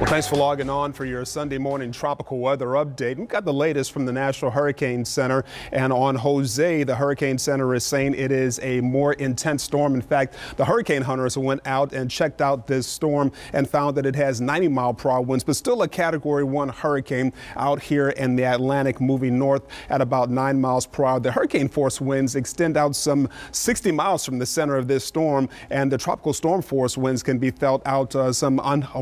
Thanks for logging on for your Sunday morning tropical weather update. We've got the latest from the National Hurricane Center, and on Jose, the Hurricane Center is saying it is a more intense storm. In fact, the hurricane hunters went out and checked out this storm and found that it has 90-mile-per-hour winds, but still a Category 1 hurricane out here in the Atlantic, moving north at about 9 miles per hour. The hurricane force winds extend out some 60 miles from the center of this storm, and the tropical storm force winds can be felt out some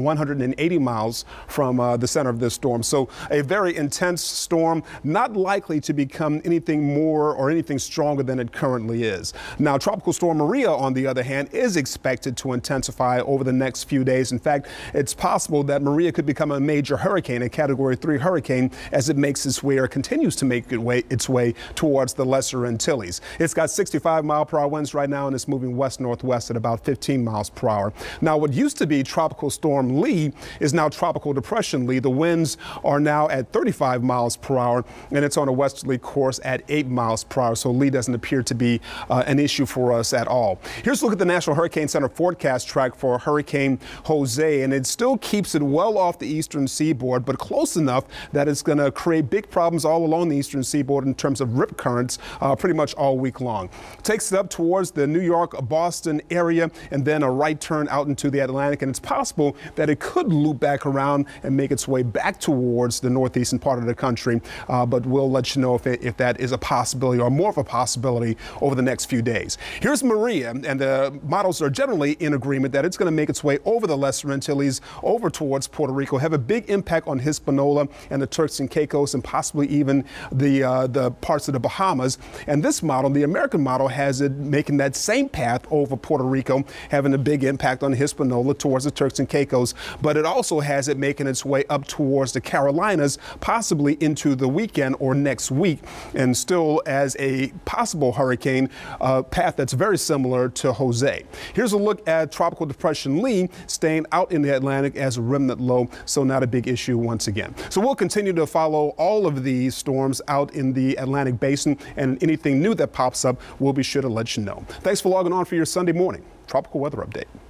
180 miles from the center of this storm. So a very intense storm, not likely to become anything more or anything stronger than it currently is. Now, Tropical Storm Maria, on the other hand, is expected to intensify over the next few days. In fact, it's possible that Maria could become a major hurricane, a Category 3 hurricane, as it makes its way or continues to make its way towards the Lesser Antilles. It's got 65-mile-per-hour winds right now, and it's moving west-northwest at about 15 miles per hour. Now, what used to be Tropical Storm Lee is now Tropical Depression Lee. The winds are now at 35 miles per hour, and it's on a westerly course at 8 miles per hour. So Lee doesn't appear to be an issue for us at all. Here's a look at the National Hurricane Center forecast track for Hurricane Jose, and it still keeps it well off the eastern seaboard, but close enough that it's going to create big problems all along the eastern seaboard in terms of rip currents pretty much all week long. Takes it up towards the New York, Boston area, and then a right turn out into the Atlantic, and it's possible that it could loop back around and make its way back towards the northeastern part of the country, but we'll let you know if that is a possibility or more of a possibility over the next few days. Here's Maria, and the models are generally in agreement that it's going to make its way over the Lesser Antilles, over towards Puerto Rico, have a big impact on Hispaniola and the Turks and Caicos, and possibly even the parts of the Bahamas. And this model, the American model, has it making that same path over Puerto Rico, having a big impact on Hispaniola towards the Turks and Caicos, but it also has it making its way up towards the Carolinas, possibly into the weekend or next week, and still as a possible hurricane path that's very similar to Jose. Here's a look at Tropical Depression Lee staying out in the Atlantic as a remnant low, so not a big issue once again. So we'll continue to follow all of these storms out in the Atlantic basin, and anything new that pops up, we'll be sure to let you know. Thanks for logging on for your Sunday morning tropical weather update.